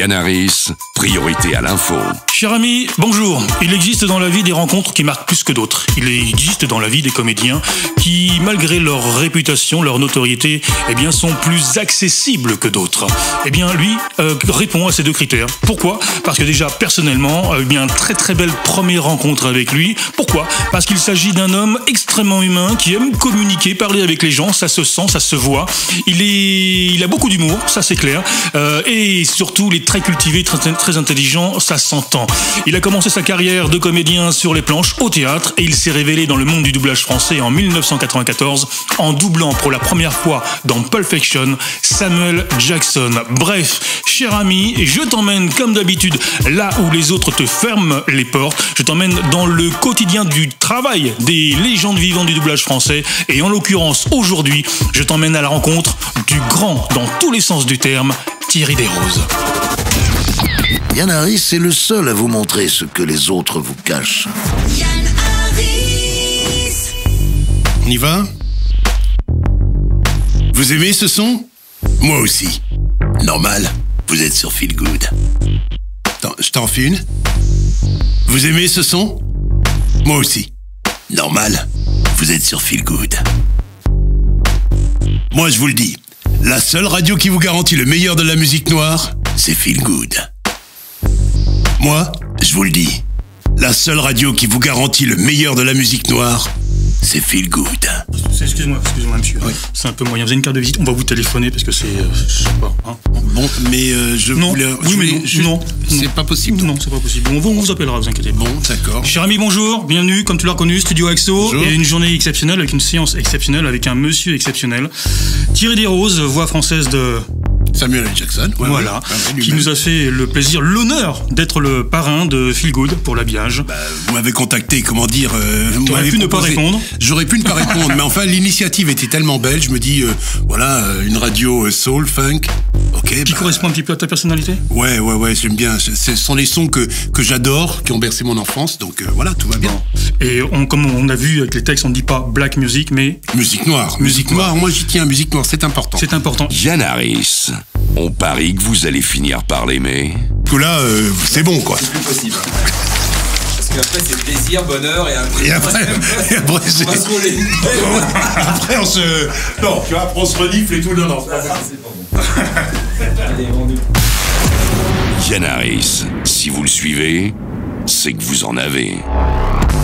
Yann Harris, priorité à l'info. Cher ami, bonjour. Il existe dans la vie des rencontres qui marquent plus que d'autres. Il existe dans la vie des comédiens qui, malgré leur réputation, leur notoriété, sont plus accessibles que d'autres. Lui répond à ces deux critères. Pourquoi ? Parce que déjà, personnellement, très très belle première rencontre avec lui. Pourquoi ? Parce qu'il s'agit d'un homme extrêmement humain qui aime communiquer, parler avec les gens, ça se sent, ça se voit. Il a beaucoup d'humour, ça c'est clair. Et surtout, il est très cultivé, très intelligent, ça s'entend. Il a commencé sa carrière de comédien sur les planches au théâtre et il s'est révélé dans le monde du doublage français en 1994 en doublant pour la première fois dans Pulp Fiction Samuel Jackson. Bref, cher ami, je t'emmène comme d'habitude là où les autres te ferment les portes. Je t'emmène dans le quotidien du travail des légendes vivantes du doublage français et en l'occurrence aujourd'hui, je t'emmène à la rencontre du grand, dans tous les sens du terme, Thierry Desroses. Yann Harris est le seul à vous montrer ce que les autres vous cachent. Yann Harris. On y va ? Vous aimez ce son ? Moi aussi. Normal, vous êtes sur Feel Good. Attends, je t'en fais une. Vous aimez ce son ? Moi aussi. Normal, vous êtes sur Feel Good. Moi, je vous le dis, la seule radio qui vous garantit le meilleur de la musique noire, c'est Feel Good. Moi, je vous le dis, la seule radio qui vous garantit le meilleur de la musique noire, c'est Feel Good. Excuse-moi, monsieur. Oui. C'est un peu moyen. Vous avez une carte de visite, on va vous téléphoner parce que c'est... je sais pas. Hein. Bon, mais je Non, voulais... oui, mais non. C'est pas possible. Non, c'est pas possible. On vous appellera, vous inquiétez pas. Bon, d'accord. Cher ami, bonjour. Bienvenue, comme tu l'as reconnu, Studio Axo. Bonjour. Et une journée exceptionnelle avec une séance exceptionnelle avec un monsieur exceptionnel. Thierry Desroses, voix française de... Samuel L. Jackson. Ouais, voilà, ouais, qui nous a fait le plaisir, l'honneur d'être le parrain de Feel Good pour l'habillage. Vous m'avez contacté, comment dire... Tu aurais pu ne pas répondre. J'aurais pu ne pas répondre, mais enfin, l'initiative était tellement belle, je me dis, une radio soul, funk, ok. Qui correspond un petit peu à ta personnalité ? Ouais, j'aime bien. Ce sont les sons que j'adore, qui ont bercé mon enfance, donc voilà, tout va bien. Et comme on a vu avec les textes, on ne dit pas black music, mais... Musique noire. Moi j'y tiens, musique noire, c'est important. C'est important. Yann Harris, on parie que vous allez finir par l'aimer. Que là, c'est bon, quoi. C'est plus possible. Parce qu'après, c'est plaisir, bonheur, et après, Et après c'est... on va se rouler. Après, on se... Non, tu vois, après, on se renifle et tout. Non. C'est pas bon. Allez, on est... Yann Harris, si vous le suivez, c'est que vous en avez.